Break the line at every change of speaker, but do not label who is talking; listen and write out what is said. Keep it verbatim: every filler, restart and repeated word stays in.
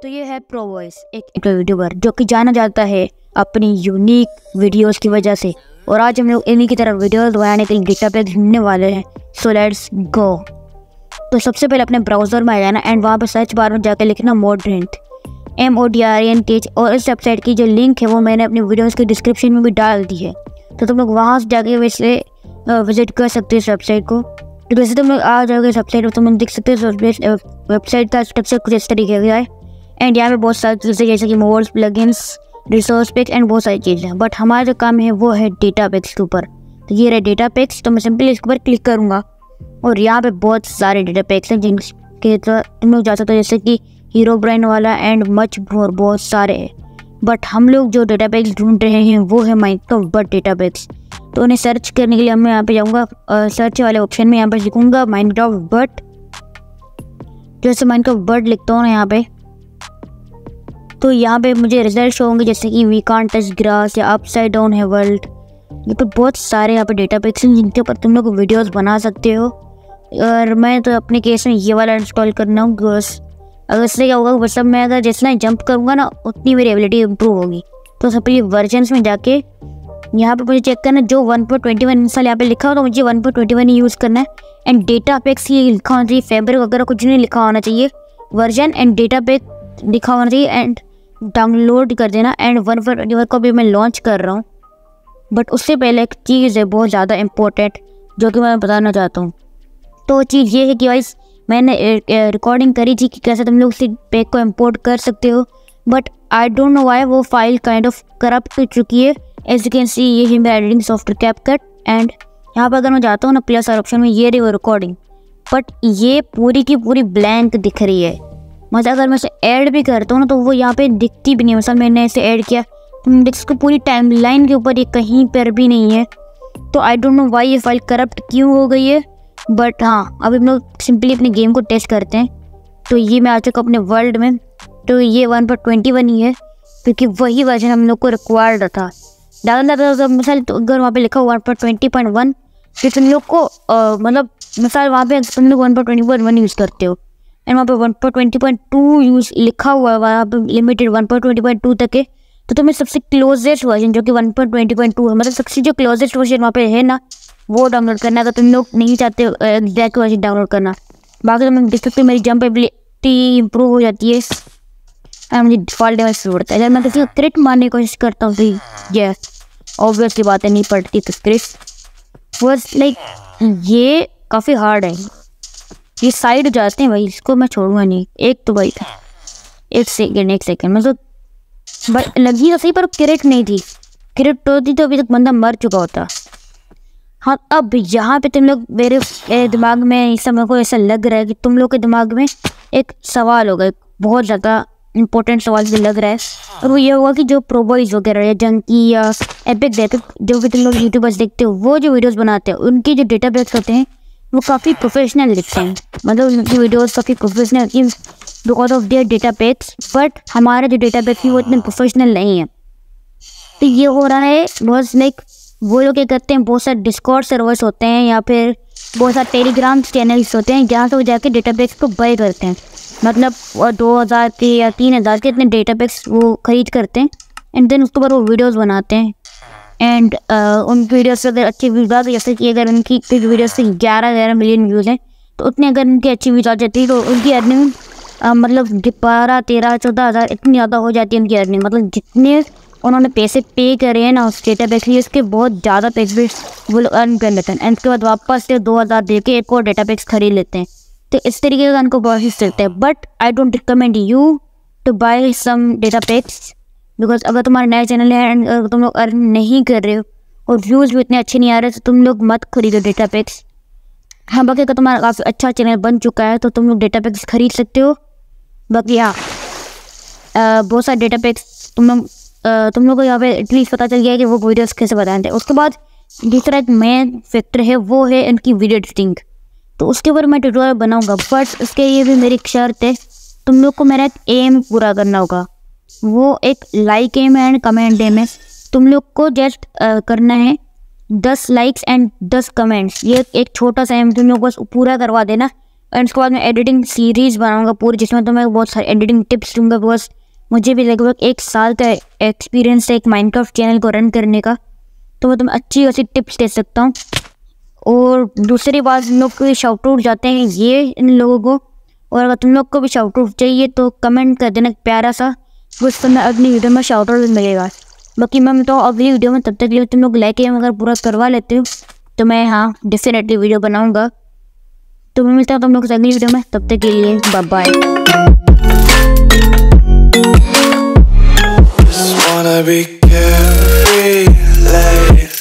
तो ये है प्रो वॉइस, एक यूट्यूबर जो कि जाना जाता है अपनी यूनिक वीडियोस की वजह से। और आज हम लोग इन्हीं की तरह वीडियोस बनाने के लिए डेटाबेस ढूंढने वाले हैं। So let's go. तो सबसे पहले अपने ब्राउज़र में आ जाना एंड वहाँ पर सर्च बार में जाकर लिखना modrinth, M O D R N T H. और इस वेबसाइट की जो लिंक है वो मैंने अपनी वीडियोज़ के डिस्क्रिप्शन में भी डाल दी है, तो तुम लोग वहाँ से जाके वैसे विजिट कर सकते हो इस वेबसाइट को। तो वैसे तुम लोग आ जाओगे इस वेबसाइट पर, तुम लोग देख सकते हो वेबसाइट का स्ट्रक्चर कुछ इस तरीके का है। एंड यहाँ पे बहुत सारी चीज़ें जैसे कि mods, plugins, resource packs and बहुत सारी चीज़ें हैं। बट हमारा जो काम है वो है डेटा पैक्स के ऊपर। तो ये रहे डेटा पैक्स। तो मैं सिंपली इसके ऊपर क्लिक करूँगा और यहाँ पे बहुत सारे डेटा पैक्स हैं जिनके तुम लोग जा सकते हो, जैसे कि हीरो ब्रांड वाला एंड मच मोर, बहुत सारे हैं। बट हम लोग जो डेटा पैक्स ढूंढ रहे हैं वो है माइनक्राफ्ट बर्ड डेटा पैक्स। तो उन्हें सर्च करने के लिए मैं यहाँ पे जाऊँगा, सर्च वाले ऑप्शन में यहाँ पर लिखूँगा माइनक्राफ्ट बर्ड। जैसे माइनक्राफ्ट बर्ड लिखता हूँ ना यहाँ पे, तो यहाँ पे मुझे रिजल्ट शो होंगे जैसे कि वी कांट टच ग्रास या अपसाइड डाउन है वर्ल्ड। ये तो बहुत सारे यहाँ पे डेटा पैक्स हैं जिनके ऊपर तुम लोग वीडियोस बना सकते हो। और मैं तो अपने केस में ये वाला इंस्टॉल करना हूँ, बिकॉज अगर इससे क्या होगा, मतलब मैं अगर जितना जंप करूँगा ना उतनी मेरी एबिलिटी इम्प्रूव होगी। तो सबसे वर्जन्स में जाके यहाँ पे मुझे चेक करना जो one point twenty one install यहाँ पे लिखा हो, तो मुझे वन पॉइंट ट्वेंटी वन ही यूज़ करना है। एंड डेटा पैक्स ये लिखा होना चाहिए, फैब्रिक वगैरह कुछ नहीं लिखा होना चाहिए, वर्जन एंड डेटा पैक लिखा होना चाहिए। एंड डाउनलोड कर देना। And one point twenty one को भी मैं लॉन्च कर रहा हूँ। बट उससे पहले एक चीज़ है बहुत ज़्यादा इम्पोर्टेंट जो कि मैं बताना चाहता हूँ। तो चीज़ ये है कि वाइस मैंने रिकॉर्डिंग करी थी कि कैसे तुम लोग उसी पैक को इम्पोर्ट कर सकते हो। But I don't know why वो फाइल काइंड ऑफ करप्ट हो चुकी है। एज यू कैन सी ये है मेरा एडिटिंग सॉफ्टवेयर कैपकट। एंड यहाँ पर अगर मैं जाता हूँ ना प्लस और ऑप्शन में, ये रही वो रिकॉर्डिंग, बट ये पूरी की पूरी ब्लैंक दिख रही है। मतलब अगर मैं इसे ऐड भी करता हूँ ना तो वो यहाँ पे दिखती भी नहीं है। मतलब मैंने इसे ऐड किया तो इसको पूरी टाइमलाइन के ऊपर ये कहीं पर भी नहीं है। तो आई डोंट नो वाई ये फाइल करप्ट क्यों हो गई है। बट हाँ, अभी हम लोग सिंपली अपने गेम को टेस्ट करते हैं। तो ये मैं आ चुका अपने वर्ल्ड में। तो ये वन पॉइंट ट्वेंटी वन ही है क्योंकि वही वर्जन हम लोग को रिक्वायर्ड था। ज़्यादा ज़्यादा मिसाल तो अगर वहाँ पे लिखा one point twenty point one फिर तुम लोग को आ, मतलब मिसाल वहाँ पे तुम लोग one point twenty point one use करते हो एंड वहाँ पे one point twenty point two use लिखा हुआ है, वहाँ पे limited one point twenty point two तक है। तो तुम्हें सबसे क्लोजेस्ट वर्जन जो कि one point twenty point two है, मतलब सबसे जो क्लोजेस्ट वर्जन वहाँ पे है ना, वो डाउनलोड करना। अगर तुम लोग नहीं चाहते एग्जैक्ट वर्जन डाउनलोड करना। बाकी तुम देख सकते हो मेरी जंप एबिलिटी इंप्रूव हो जाती है एंड मुझे डिफॉल्ट डैमेज शुरू होता है। जब मैं किसी को क्रिट मारने की कोशिश करता हूँ तो ये ऑब्वियस की बात है नहीं पड़ती तो क्रिट फर्स्ट। लाइक ये काफ़ी हार्ड है, ये साइड जाते हैं भाई, इसको मैं छोड़ूंगा नहीं। एक तो भाई एक सेकेंड एक सेकेंड मतलब भाई लगी तो सही, पर क्रिट नहीं थी। क्रिट होती तो अभी तक बंदा मर चुका होता। हाँ, अब यहाँ पे तुम लोग मेरे, मेरे दिमाग में इस समय को ऐसा लग रहा है कि तुम लोग के दिमाग में एक सवाल होगा, बहुत ज़्यादा इंपॉर्टेंट सवाल भी लग रहा है। और वो ये होगा कि जो प्रो बॉयज वगैरह या जंकी या एपिक डेपिक जो भी तुम लोग यूट्यूबर्स देखते हो, वो जो वीडियोस बनाते हैं उनके जो डेटा पैक्स होते हैं वो काफ़ी प्रोफेशनल दिखते हैं। मतलब उनकी वीडियोस काफ़ी प्रोफेशनल होती हैं because of their data packs. But हमारा जो डेटा पैक्स है वो इतने प्रोफेशनल नहीं है। तो ये हो रहा है बहुत लाइक वो लोग क्या करते हैं, बहुत सारे डिस्कॉर्ड सर्वर्स होते हैं या फिर बहुत सारे टेलीग्राम चैनल्स होते हैं जहाँ से वो जाके डेटा पैक्स को बाय करते हैं। मतलब दो हज़ार के या तीन हज़ार के इतने डेटा पैक्स वो खरीद करते हैं एंड देन उसके बाद वो वीडियोस बनाते हैं। एंड uh, उन वीडियोस से अगर अच्छी व्यूज़ आते, जैसे कि अगर उनकी कुछ वीडियोस से ग्यारह ग्यारह मिलियन व्यूज़ हैं तो उतने अगर उनकी अच्छी व्यूज़ आ जाती है तो उनकी अर्निंग uh, मतलब बारह तेरह चौदह हज़ार इतनी ज़्यादा हो जाती है उनकी अर्निंग। मतलब जितने उन्होंने पैसे पे करे हैं ना उस डेटा पैक्स लिए, उसके बहुत ज़्यादा पैक्स भी वो लोग अर्न कर लेते हैं एंड उसके बाद वापस से दो हज़ार दे के एक और डेटा पैक्स खरीद लेते हैं। तो इस तरीके का उनको प्रोसेस चलता है। But I don't recommend you to buy some data packs because अगर तुम्हारा नया चैनल है एंड अगर तुम लोग अर्न नहीं कर रहे हो और व्यूज़ भी इतने अच्छे नहीं आ रहे तो तुम लोग मत खरीदो डेटा पैक्स। हाँ, बाकी अगर तुम्हारा काफ़ी अच्छा चैनल बन चुका है तो तुम लोग डेटा पैक्स खरीद सकते हो। बाकी हाँ, बहुत सारे डेटा पैक्स तुम लोग तुम लोग को यहाँ पे एटलीस्ट पता चल गया है कि वो वीडियोस कैसे बनाते हैं। उसके बाद दूसरा एक मेन फैक्टर है वो है इनकी वीडियो एडिटिंग। तो उसके ऊपर मैं ट्यूटोरियल बनाऊंगा, बट उसके लिए भी मेरी एक शर्त है, तुम लोग को मेरा एक एम पूरा करना होगा। वो एक like M and comment M है। तुम लोग को जस्ट करना है दस लाइक्स एंड दस कमेंट्स। ये एक छोटा सा एम तुम लोग बस पूरा करवा देना एंड उसके बाद मैं एडिटिंग सीरीज़ बनाऊंगा पूरी, जिसमें तो मैं बहुत सारे एडिटिंग टिप्स दूंगा। बस मुझे भी लगभग एक साल का एक्सपीरियंस है एक माइनक्राफ्ट चैनल को रन करने का, तो मैं तुम्हें अच्छी अच्छी टिप्स दे सकता हूँ। और दूसरी बात, हम लोग को शाउट आउट जाते हैं ये इन लोगों को, और अगर तुम लोग को भी शाउट आउट चाहिए तो कमेंट कर देना प्यारा सा, उस पर मैं अगली वीडियो में शाउट आउट मिलेगा। बाकी मैं तो अगली वीडियो में, तब तक लिए तुम लोग लाइक अगर पूरा करवा लेते हो तो मैं हाँ डेफिनेटली वीडियो बनाऊँगा। तो मैं मिलता हूँ तुम लोग से अगली वीडियो में, तब तक के लिए बाय बाय।